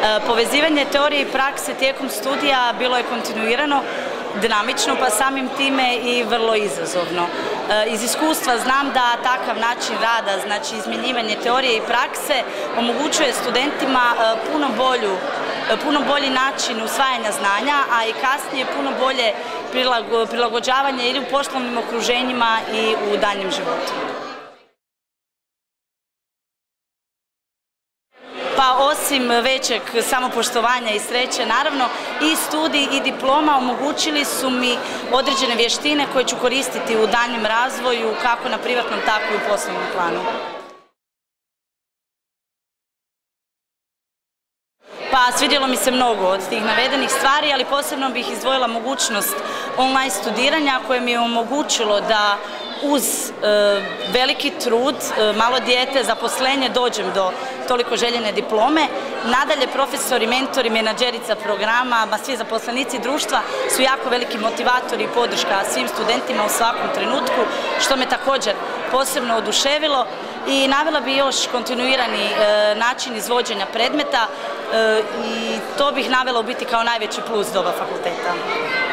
Povezivanje teorije i prakse tijekom studija bilo je kontinuirano, dinamično, pa samim time i vrlo izazovno. Iz iskustva znam da takav način rada, znači izmjenjivanje teorije i prakse, omogućuje studentima puno bolji način usvajanja znanja, a i kasnije puno bolje prilagođavanje ili u poslovnim okruženjima i u daljnjem životu. Pa osim većeg samopoštovanja i sreće, naravno, i studij i diploma omogućili su mi određene vještine koje ću koristiti u daljnjem razvoju, kako na privatnom, tako i u poslovnom planu. Pa svidjelo mi se mnogo od tih navedenih stvari, ali posebno bih izdvojila mogućnost online studiranja koje mi je omogućilo da uz veliki trud, malo dijete, zaposlenje dođem do toliko željene diplome. Nadalje, profesori, mentori, menadžerica programa, svi zaposlenici društva su jako veliki motivatori i podrška svim studentima u svakom trenutku, što me također posebno oduševilo. I navela bi još kontinuirani način izvođenja predmeta i to bih navela u biti kao najveći plus doba fakulteta.